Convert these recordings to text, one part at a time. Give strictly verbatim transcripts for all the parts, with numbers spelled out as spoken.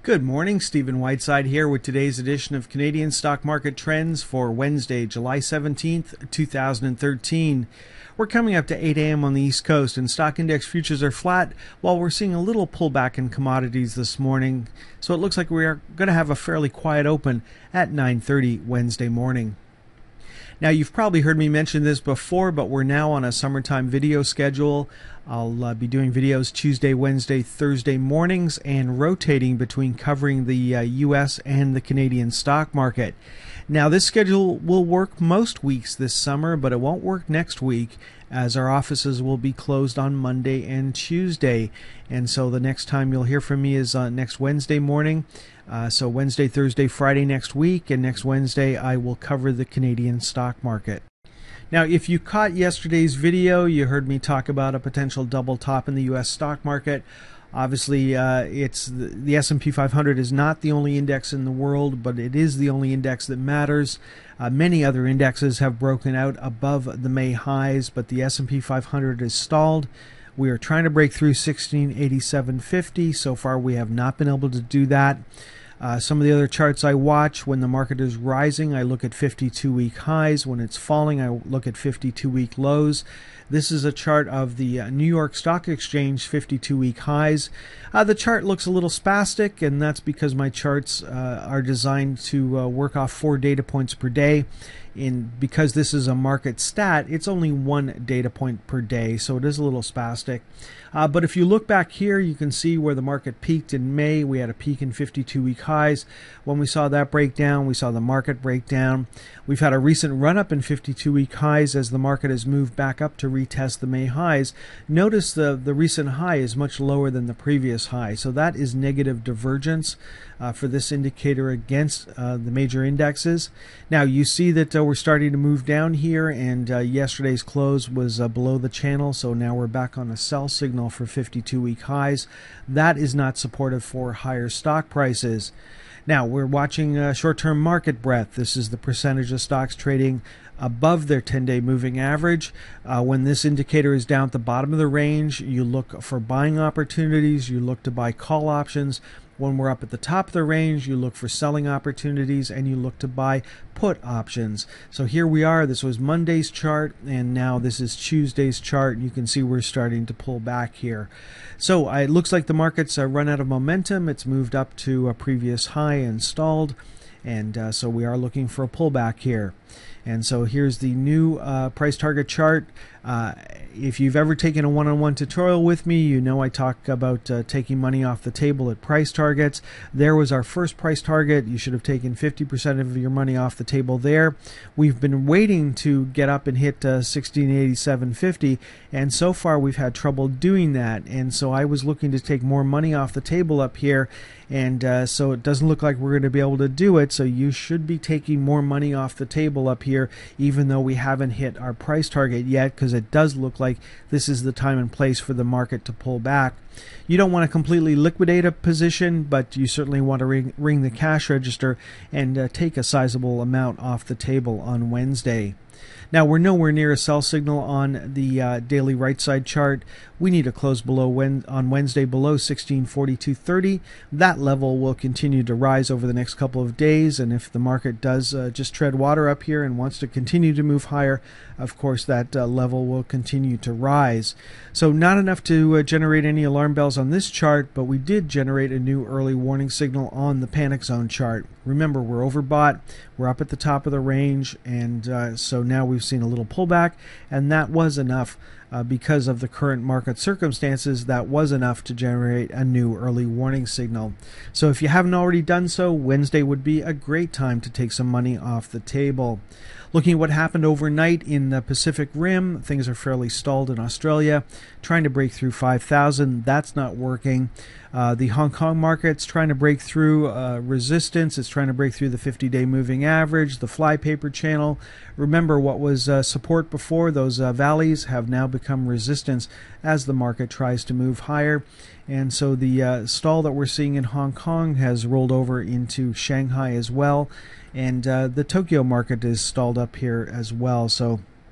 Good morning, Stephen Whiteside here with today's edition of Canadian Stock Market Trends for Wednesday, July seventeenth, two thousand thirteen. We're coming up to eight a m on the East Coast, and stock index futures are flat while we're seeing a little pullback in commodities this morning. So it looks like we are going to have a fairly quiet open at nine thirty Wednesday morning. Now, you've probably heard me mention this before, but we're now on a summertime video schedule. I'll uh, be doing videos Tuesday, Wednesday, Thursday mornings and rotating between covering the uh, U S and the Canadian stock market. Now, this schedule will work most weeks this summer, but it won't work next week as our offices will be closed on Monday and Tuesday. And so the next time you'll hear from me is uh, next Wednesday morning. Uh, so Wednesday, Thursday, Friday next week, and next Wednesday I will cover the Canadian stock market. Now, if you caught yesterday's video, you heard me talk about a potential double top in the U S stock market. Obviously, uh, it's the, the S and P five hundred is not the only index in the world, but it is the only index that matters. Uh, many other indexes have broken out above the May highs, but the S and P five hundred is stalled. We are trying to break through sixteen eighty-seven fifty. So far, we have not been able to do that. Uh, some of the other charts I watch, when the market is rising, I look at fifty-two week highs. When it's falling, I look at fifty-two week lows. This is a chart of the uh, New York Stock Exchange fifty-two week highs. Uh, the chart looks a little spastic, and that's because my charts uh, are designed to uh, work off four data points per day. In because this is a market stat, it's only one data point per day, so it is a little spastic. Uh, but if you look back here, you can see where the market peaked in May. We had a peak in fifty-two week highs. When we saw that break down, we saw the market break down. We've had a recent run up in fifty-two week highs as the market has moved back up to retest the May highs. Notice the, the recent high is much lower than the previous high, so that is negative divergence uh, for this indicator against uh, the major indexes. Now, you see that uh, we're starting to move down here, and uh, yesterday's close was uh, below the channel, so now we're back on a sell signal for fifty-two week highs. That is not supportive for higher stock prices. Now, we're watching uh, short-term market breadth. This is the percentage of stocks trading above their ten day moving average. Uh, when this indicator is down at the bottom of the range, you look for buying opportunities, you look to buy call options. When we're up at the top of the range, you look for selling opportunities and you look to buy put options. So here we are. This was Monday's chart, and now this is Tuesday's chart. You can see we're starting to pull back here. So uh, it looks like the market's uh, run out of momentum. It's moved up to a previous high and stalled, and uh, so we are looking for a pullback here. And so here's the new uh, price target chart. Uh, if you've ever taken a one-on-one tutorial with me, you know I talk about uh, taking money off the table at price targets. There was our first price target. You should have taken fifty percent of your money off the table there. We've been waiting to get up and hit uh, sixteen eighty-seven fifty, and so far we've had trouble doing that. And so I was looking to take more money off the table up here, and uh, so it doesn't look like we're going to be able to do it. So you should be taking more money off the table up here, even though we haven't hit our price target yet, because it does look like this is the time and place for the market to pull back. You don't want to completely liquidate a position, but you certainly want to ring, ring the cash register and uh, take a sizable amount off the table on Wednesday. Now, we're nowhere near a sell signal on the uh, daily right side chart. We need to close below when, on Wednesday below sixteen forty-two thirty. That level will continue to rise over the next couple of days, and if the market does uh, just tread water up here and wants to continue to move higher, of course that uh, level will continue to rise. So not enough to uh, generate any alarm bells on this chart, but we did generate a new early warning signal on the panic zone chart. Remember, we're overbought, we're up at the top of the range, and uh, so now we've seen a little pullback, and that was enough uh, because of the current market circumstances. That was enough to generate a new early warning signal. So if you haven't already done so, Wednesday would be a great time to take some money off the table. Looking at what happened overnight in the Pacific Rim, things are fairly stalled in Australia, trying to break through five thousand. That's not working. Uh, the Hong Kong market's trying to break through uh, resistance. It's trying to break through the fifty day moving average, the flypaper channel. Remember, what was uh, support before, those uh, valleys have now become resistance as the market tries to move higher. And so the uh, stall that we're seeing in Hong Kong has rolled over into Shanghai as well. And uh, the Tokyo market is stalled up here as well. So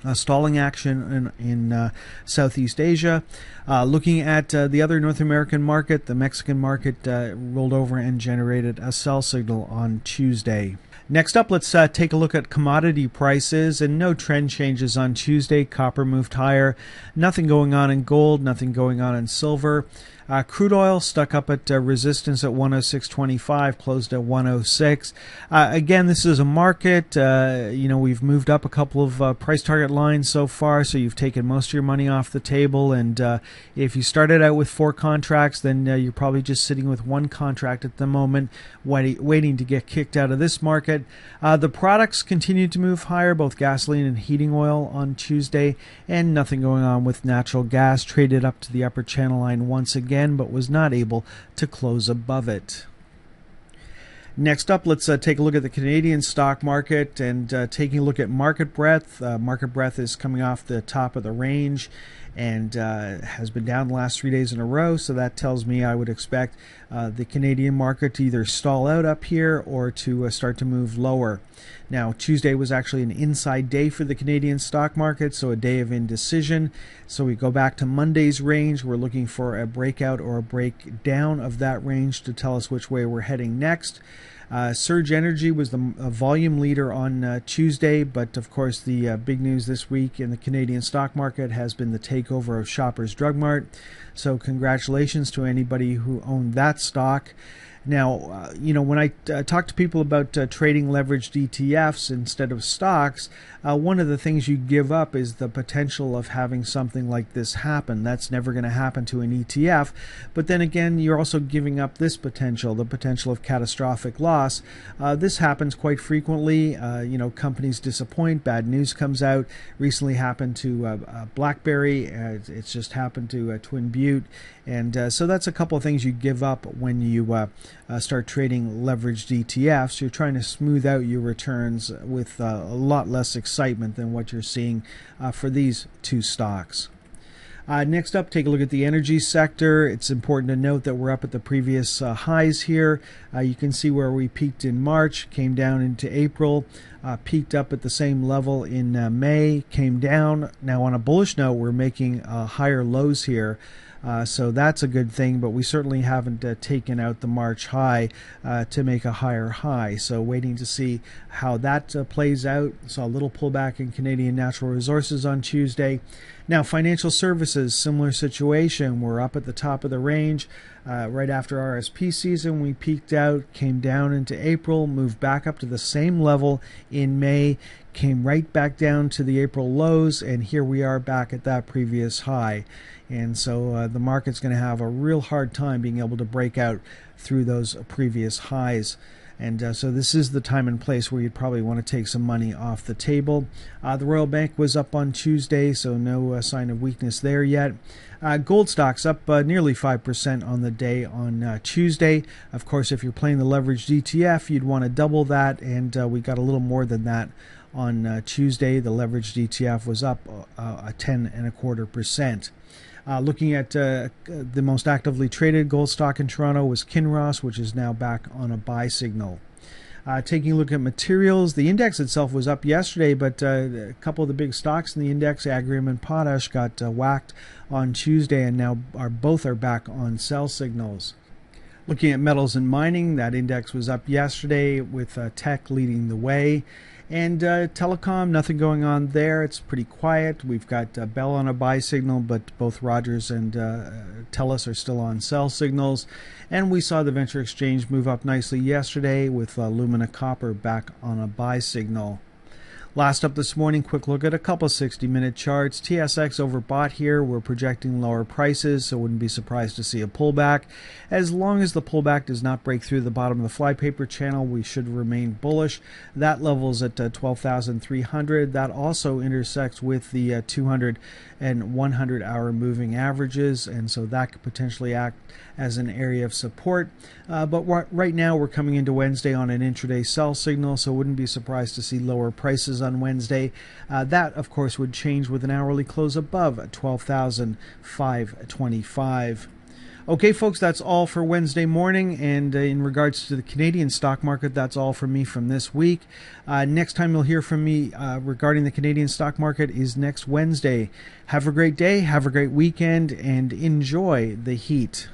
Uh, stalling action in, in uh, Southeast Asia. Uh, looking at uh, the other North American market, the Mexican market uh, rolled over and generated a sell signal on Tuesday. Next up, let's uh, take a look at commodity prices, and no trend changes on Tuesday. Copper moved higher. Nothing going on in gold, nothing going on in silver. Uh, crude oil stuck up at uh, resistance at one oh six twenty-five, closed at one oh six. Uh, again, this is a market. Uh, you know, we've moved up a couple of uh, price target lines so far, so you've taken most of your money off the table. And uh, if you started out with four contracts, then uh, you're probably just sitting with one contract at the moment, waiting, waiting to get kicked out of this market. Uh, the products continue to move higher, both gasoline and heating oil on Tuesday, and nothing going on with natural gas. Traded up to the upper channel line once again, but was not able to close above it. Next up, let's uh, take a look at the Canadian stock market, and uh, taking a look at market breadth. Uh, market breadth is coming off the top of the range and uh, has been down the last three days in a row, so that tells me I would expect uh, the Canadian market to either stall out up here or to uh, start to move lower. Now, Tuesday was actually an inside day for the Canadian stock market, so a day of indecision. So we go back to Monday's range. We're looking for a breakout or a breakdown of that range to tell us which way we're heading next. Uh, Surge Energy was the uh, volume leader on uh, Tuesday, but of course the uh, big news this week in the Canadian stock market has been the takeover of Shoppers Drug Mart. So congratulations to anybody who owned that stock. Now, uh, you know, when I uh, talk to people about uh, trading leveraged E T Fs instead of stocks, uh, one of the things you give up is the potential of having something like this happen. That's never going to happen to an E T F. But then again, you're also giving up this potential, the potential of catastrophic loss. Uh, this happens quite frequently. Uh, you know, companies disappoint, bad news comes out. Recently happened to uh, uh, BlackBerry. Uh, it's just happened to uh, Twin Butte. And uh, so that's a couple of things you give up when you uh, uh, start trading leveraged E T Fs. You're trying to smooth out your returns with uh, a lot less excitement than what you're seeing uh, for these two stocks. Uh, next up, take a look at the energy sector. It's important to note that we're up at the previous uh, highs here. Uh, you can see where we peaked in March, came down into April, uh, peaked up at the same level in uh, May, came down. Now on a bullish note, we're making uh, higher lows here. Uh, so that's a good thing, but we certainly haven't uh, taken out the March high uh, to make a higher high. So waiting to see how that uh, plays out. Saw a little pullback in Canadian Natural Resources on Tuesday. Now, financial services, similar situation. We're up at the top of the range. Uh, right after R S P season, we peaked out, came down into April, moved back up to the same level in May, came right back down to the April lows, and here we are back at that previous high. And so uh, the market's going to have a real hard time being able to break out through those previous highs. And uh, so this is the time and place where you'd probably want to take some money off the table. Uh, the Royal Bank was up on Tuesday, so no uh, sign of weakness there yet. Uh, gold stocks up uh, nearly five percent on the day on uh, Tuesday. Of course, if you're playing the leveraged E T F, you'd want to double that, and uh, we got a little more than that on uh, Tuesday. The leveraged E T F was up uh, a ten and a quarter percent. Uh, looking at uh, the most actively traded gold stock in Toronto was Kinross, which is now back on a buy signal. Uh, taking a look at materials, the index itself was up yesterday, but uh, a couple of the big stocks in the index, Agrium and Potash, got uh, whacked on Tuesday, and now are both are back on sell signals. Looking at metals and mining, that index was up yesterday with uh, tech leading the way. And uh, telecom, nothing going on there. It's pretty quiet. We've got uh, Bell on a buy signal, but both Rogers and uh, Telus are still on sell signals. And we saw the Venture Exchange move up nicely yesterday with uh, Lumina Copper back on a buy signal. Last up this morning, quick look at a couple sixty minute charts. T S X overbought here. We're projecting lower prices, so wouldn't be surprised to see a pullback. As long as the pullback does not break through the bottom of the flypaper channel, we should remain bullish. That level's at uh, twelve thousand three hundred. That also intersects with the uh, two hundred and one hundred hour moving averages, and so that could potentially act as an area of support. Uh, but right now we're coming into Wednesday on an intraday sell signal, so wouldn't be surprised to see lower prices on Wednesday. Uh, that, of course, would change with an hourly close above twelve thousand five hundred twenty-five. Okay, folks, that's all for Wednesday morning. And uh, in regards to the Canadian stock market, that's all from me from this week. Uh, next time you'll hear from me uh, regarding the Canadian stock market is next Wednesday. Have a great day, have a great weekend, and enjoy the heat.